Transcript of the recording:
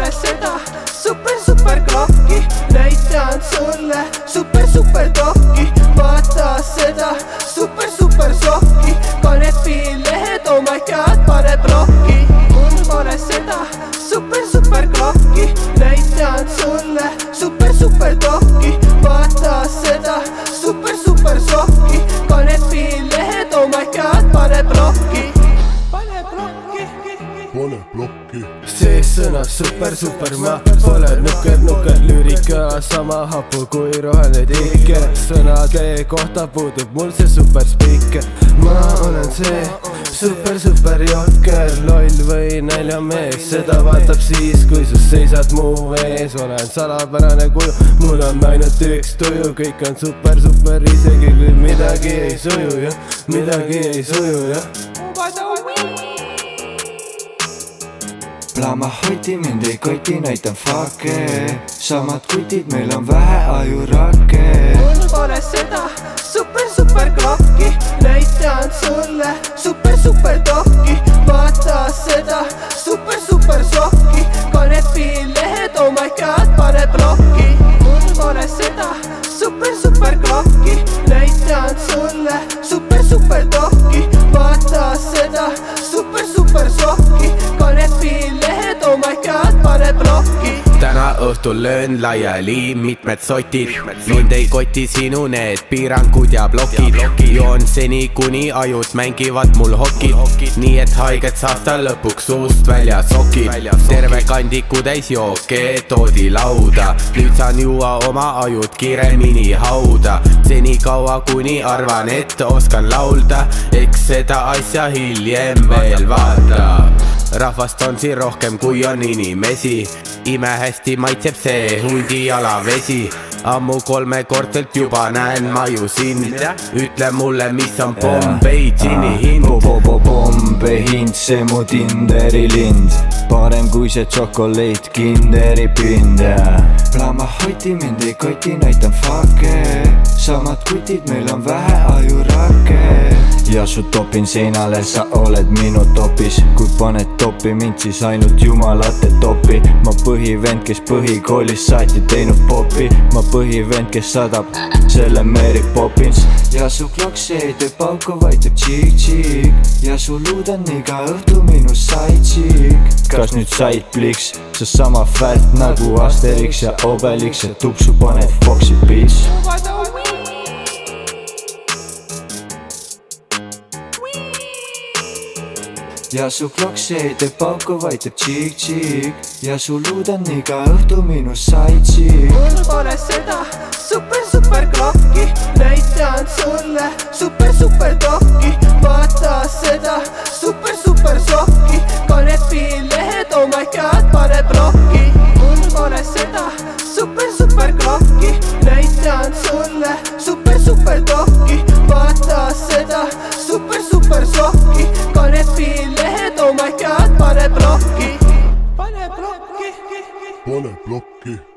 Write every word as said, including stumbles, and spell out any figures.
pole seda super super klokki, näitan sulle super super dokki. Vaata seda super super sokki, kanepilehed oh my god pane plokki. Mul pole seda super super klokki, näitan sulle super super dokki. Vaata seda super super sokki, kanepilehed oh my god pane plokki. Pane plokki, pane plokki. Sees sõna super super, ma pole nukker nukker, lüürika sama hapu kui roheline tikker. Sõnade kohta puudub mul see super spikker. Ma olen see super super jokker, loll või näljamees, seda vaatab siis kui sa seisad mu ees. Olen salapärane kuju, mul on ainult üks tuju, kõik on super super, isegi kui midagi ei suju ja midagi ei suju ja Plama hoti, mind ei koti, näitan fake. Samad kutid, meil on vähe ajurakke. Mul pole seda super super klokki, näitan sulle super super dokki. Vaata seda super super sokki, kanepilehed oh my god pane plokki. Mul pole seda super super klokki, näitan sulle super super dokki. Vaata seda super super sokki, kanepilehed oh my god pane plokki. Täna õhtul löön laiali mitmed sotid, mind ei koti sinu need piirangud ja blokid. Joon seni kuni ajud mängivad mul hokid, nii et haiget saasta lõpuks suust välja sokid. Terve kandiku täis jooke toodi lauda, nüüd saan juua oma ajud kiiremini hauda. Seni kaua kuni arvan, et oskan laulda, eks seda asja hiljem veel vaata. Rahvast on siin rohkem kui on inimesi, ime hästi maitseb see hundi jalavesi. Ammu kolmekordselt juba näen ma ju sind, ütle mulle mis on Bombay džinni hind. Bombay hind, see mu Tinderi lind, parem kui see tšokoleed Kinderi pind. Plama hoti, mind ei koti, näitan fake. Samad kutid, meil on vähe ajurakke. Ja su topin seinale, sa oled minu topis. Kui paned topi mind, siis ainult jumalate topi. Ma põhivend, kes põhikoolis saati teinud popi. Ma põhivend, kes sadab selle Mary Poppins. Ja su klokse ei tee pauku, vaid teeb tšik-tšik. Ja su luud on iga õhtu minu sidechick. Kas nüüd said pliks? Sa sama fält nagu Asterix ja Obelix ja tupsu paned Foxi bitch. Ja su klokse ei tee pauku, vaid teeb tšik-tšik. Ja su luud on iga õhtu minu sidechick. Mul pole seda super super klokki, näitan sulle super super dokki. Vaata seda super super sokki, kanepilehed oh my god pane plokki. Mul pole seda super super klokki, näitan sulle super super dokki. Vaata seda super super sokki, kanepilehed oh my god pane plokki. Pane plokki, pane plokki.